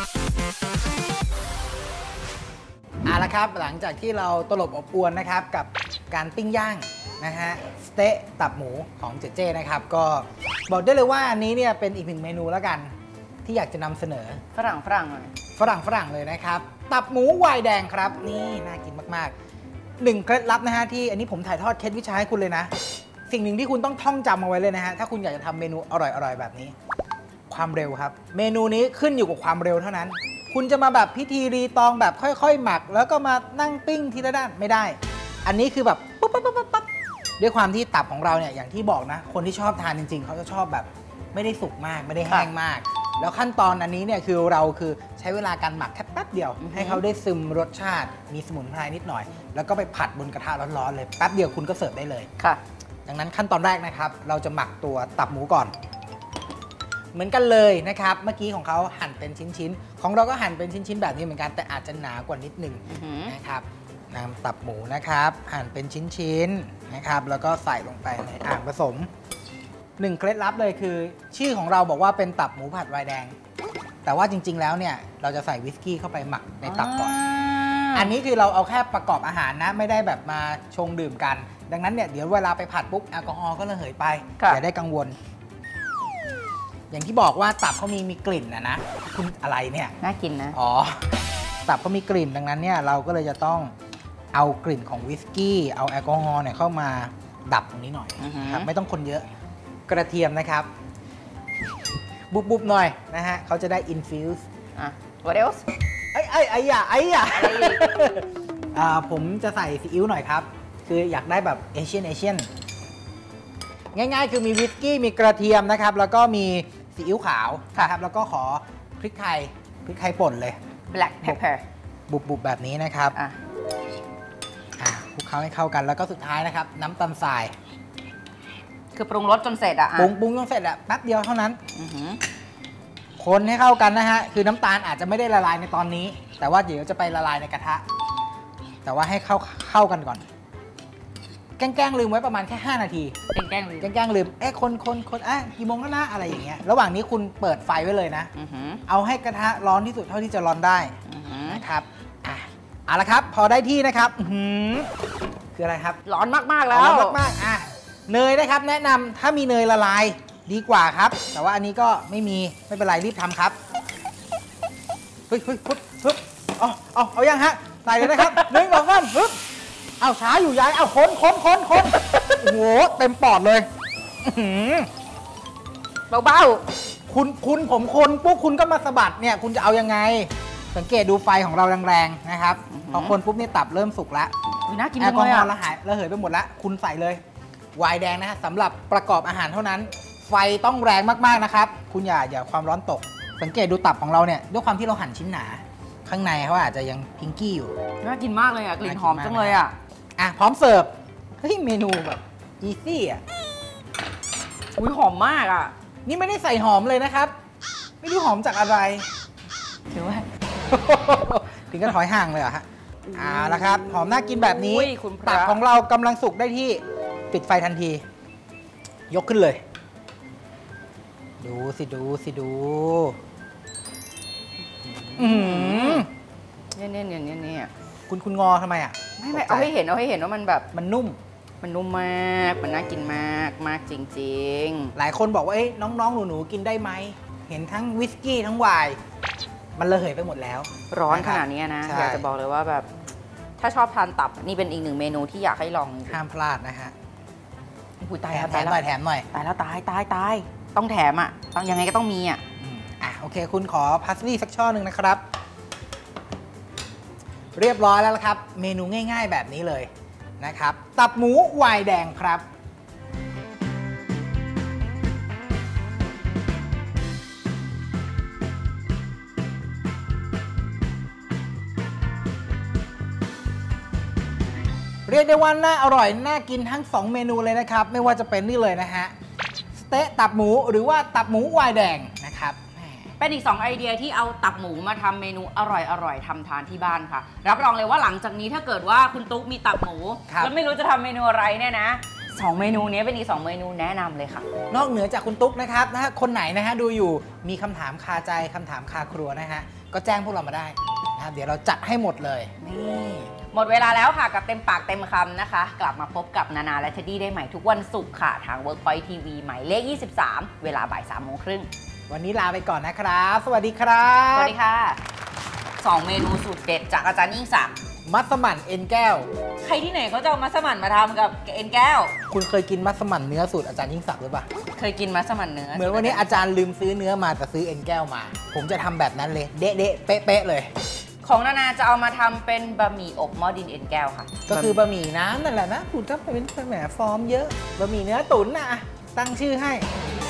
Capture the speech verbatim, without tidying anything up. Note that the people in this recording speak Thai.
เอาละครับหลังจากที่เราตลบอบอวนนะครับกับการปิ้งย่างนะฮะสเต๊ะตับหมูของเจเจนะครับก็บอกได้เลยว่าอันนี้เนี่ยเป็นอีกหนึ่งเมนูแล้วกันที่อยากจะนำเสนอฝรั่งฝรั่งเลยฝรั่งฝรั่งเลยนะครับตับหมูไวน์แดงครับนี่น่ากินมากๆหนึ่งเคล็ดลับนะฮะที่อันนี้ผมถ่ายทอดเคล็ดวิชาให้คุณเลยนะสิ่งหนึ่งที่คุณต้องท่องจำเอาไว้เลยนะฮะถ้าคุณอยากจะทำเมนูอร่อยๆแบบนี้ความเร็วครับเมนูนี้ขึ้นอยู่กับความเร็วเท่านั้นคุณจะมาแบบพิธีรีตองแบบค่อยๆหมักแล้วก็มานั่งปิ้งทีละด้านไม่ได้อันนี้คือแบบปุ๊บปั๊บปั๊บปั๊บด้วยความที่ตับของเราเนี่ยอย่างที่บอกนะคนที่ชอบทานจริงๆเขาจะชอบแบบไม่ได้สุกมากไม่ได้แห้งมากแล้วขั้นตอนอันนี้เนี่ยคือเราคือใช้เวลาการหมักแค่แป๊บเดียวให้เขาได้ซึมรสชาติมีสมุนไพรนิดหน่อยแล้วก็ไปผัดบนกระทะร้อนๆเลยแป๊บเดียวคุณก็เสิร์ฟได้เลยค่ะดังนั้นขั้นตอนแรกนะครับเราจะหมักตัวตับหมูก่อนเหมือนกันเลยนะครับเมื่อกี้ของเขาหั่นเป็นชิ้นๆของเราก็หั่นเป็นชิ้นๆแบบนี้เหมือนกันแต่อาจจะหนากว่านิดนึงนะครับนำตับหมูนะครับหั่นเป็นชิ้นๆนะครับแล้วก็ใส่ลงไปในอ่างผสมหนึ่งเคล็ดลับเลยคือชื่อของเราบอกว่าเป็นตับหมูผัดไวน์แดงแต่ว่าจริงๆแล้วเนี่ยเราจะใส่วิสกี้เข้าไปหมักในตับก่อนอันนี้คือเราเอาแค่ประกอบอาหารนะไม่ได้แบบมาชงดื่มกันดังนั้นเนี่ยเดี๋ยวเวลาไปผัดปุ๊บแอลกอฮอล์ก็ระเหยไปอย่าได้กังวลอย่างที่บอกว่าตับเขามีมีกลิ่นนะนะคุณอะไรเนี่ยน่ากินนะอ๋อตับเขามีกลิ่นดังนั้นเนี่ยเราก็เลยจะต้องเอากลิ่นของวิสกี้เอาแอลกอฮอล์เนี่ยเข้ามาดับตรงนี้หน่อยครับไม่ต้องคนเยอะกระเทียมนะครับบุบบุบหน่อยนะฮะเขาจะได้ infuse อ่ะ what else ไอ้ไอ้ไอ้ยาไอ้ยาอ่าผมจะใส่ซีอิ๊วหน่อยครับคืออยากได้แบบเอเชียนเอเชียนง่ายๆคือมีวิสกี้มีกระเทียมนะครับแล้วก็มีซีอิ๊วขาวนะครับแล้วก็ขอพริกไทยพริกไทยป่นเลย black pepper บุบๆแบบนี้นะครับอ่ะอ่ะคลุกเคล้าให้เข้ากันแล้วก็สุดท้ายนะครับน้ำตาลทรายคือปรุงรสจนเสร็จอะปรุงปรุงจนเสร็จอะแป๊บเดียวเท่านั้นคนให้เข้ากันนะฮะคือน้ำตาลอาจจะไม่ได้ละลายในตอนนี้แต่ว่าเดี๋ยวจะไปละลายในกระทะแต่ว่าให้เข้าเข้ากันก่อนแกล้งลืมไว้ประมาณแค่ห้านาทีแกล้งลืมแกล้งลืมเอ๊ะคนคนคนอ่ะกี่โมงแล้วนะอะไรอย่างเงี้ยระหว่างนี้คุณเปิดไฟไว้เลยนะเอาให้กระทะร้อนที่สุดเท่าที่จะร้อนได้นะครับอ่ะเอาละครับพอได้ที่นะครับคืออะไรครับร้อนมากๆแล้วร้อนมากๆอ่ะเนยนะครับแนะนำถ้ามีเนยละลายดีกว่าครับแต่ว่าอันนี้ก็ไม่มีไม่เป็นไรรีบทำครับเฮ้ยเฮ้ยปึ๊บปึ๊บเอาเอาเอายังฮะใส่เลยนะครับหนึ่งสองสามปึ๊บเอาช้าอยู่ยายเอาคนคนคนคนโอ้โหเต็มปอดเลยเบาๆคุณคุณผมคนปุ๊บคุณก็มาสะบัดเนี่ยคุณจะเอายังไงสังเกตดูไฟของเราแรงๆนะครับพอคนปุ๊บนี่ตับเริ่มสุกแล้วน่ากินแอลกอฮอล์ระหายระเหยไปหมดแล้วคุณใส่เลยไวน์แดงนะฮะสำหรับประกอบอาหารเท่านั้นไฟต้องแรงมากๆนะครับคุณอย่าอย่าความร้อนตกสังเกตดูตับของเราเนี่ยด้วยความที่เราหั่นชิ้นหนาข้างในเขาอาจจะยังพิงกี้อยู่น่ากินมากเลยอ่ะกลิ่นหอมจังเลยอ่ะอ่ะพร้อมเสิร์ฟเฮ้ยเมนูแบบอีซี่อ่ะอุ้ยหอมมากอ่ะนี่ไม่ได้ใส่หอมเลยนะครับไม่รู้หอมจากอะไรถือว่าถึงก็ถอยห่างเลยเหรอฮะอ่าแล้วครับหอมน่ากินแบบนี้ตับของเรากำลังสุกได้ที่ปิดไฟทันทียกขึ้นเลยดูสิดูสิดูอืมเนี่ยเนี่ยเนี่ยเนี่ยคุณคุณงอทำไมอ่ะไม่ไม่เอาให้เห็นเอาให้เห็นว่ามันแบบมันนุ่มมันนุ่มมากมันน่ากินมากมากจริงๆหลายคนบอกว่าเอ้ยน้องๆหนูๆกินได้ไหมเห็นทั้งวิสกี้ทั้งไวน์มันระเหยไปหมดแล้วร้อนขนาดนี้นะอยากจะบอกเลยว่าแบบถ้าชอบทานตับนี่เป็นอีกหนึ่งเมนูที่อยากให้ลองห้ามพลาดนะฮะอุ้ยตายแถมหน่อยแถมหน่อยตายแล้วตายตายตายต้องแถมอ่ะต้องยังไงก็ต้องมีอ่ะอ่ะโอเคคุณขอพาสลีย์สักช่อหนึ่งนะครับเรียบร้อยแล้วครับเมนูง่ายๆแบบนี้เลยนะครับตับหมูไวน์แดงครับเรียกได้ว่าน่าอร่อยน่ากินทั้งสองเมนูเลยนะครับไม่ว่าจะเป็นนี่เลยนะฮะสเต๊ะตับหมูหรือว่าตับหมูไวน์แดงนะครับเป็นอีกสองไอเดียที่เอาตับหมูมาทำเมนูอร่อยๆทำทานที่บ้านค่ะรับรองเลยว่าหลังจากนี้ถ้าเกิดว่าคุณตุ๊กมีตับหมูแล้วไม่รู้จะทำเมนูอะไรเนี่ยนะสองเมนูนี้เป็นอีกสองเมนูแนะนำเลยค่ะนอกเหนือจากคุณตุ๊กนะครับนะฮะคนไหนนะฮะดูอยู่มีคำถามคาใจคำถามคาครัวนะฮะก็แจ้งพวกเรามาได้นะครับเดี๋ยวเราจัดให้หมดเลยนี่หมดเวลาแล้วค่ะกับเต็มปากเต็มคำนะคะกลับมาพบกับนานาและเทดดี้ได้ใหม่ทุกวันศุกร์ค่ะทาง Workpoint ที วี หมายเลขยี่สิบสามเวลาบ่ายสามโมงครึ่งวันนี้ลาไปก่อนนะครับสวัสดีครับสวัสดีค่ะสองเมนูสูตรเด็ดจากอาจารย์ยิ่งศักดิ์มัสมั่นเอ็นแก้วใครที่ไหนเขาจะเอามัสมั่นมาทำกับเอ็นแก้วคุณเคยกินมัสมั่นเนื้อสูตรอาจารย์ยิ่งศักดิ์หรือเปล่าเคยกินมัสมั่นเนื้อเหมือนวันนี้อาจารย์ลืมซื้อเนื้อมาแต่ซื้อเอ็นแก้วมาผมจะทำแบบนั้นเลยเด๊ะเด๊ะเป๊ะเป๊ะเลยของนานาจะเอามาทำเป็นบะหมี่อบหม้อดินเอ็นแก้วค่ะก็คือบะหมี่น้ำนั่นแหละนะคุณก็เป็นแหมฟอร์มเยอะบะหมี่เนื้อตุ๋นนะตั้งชื่อให้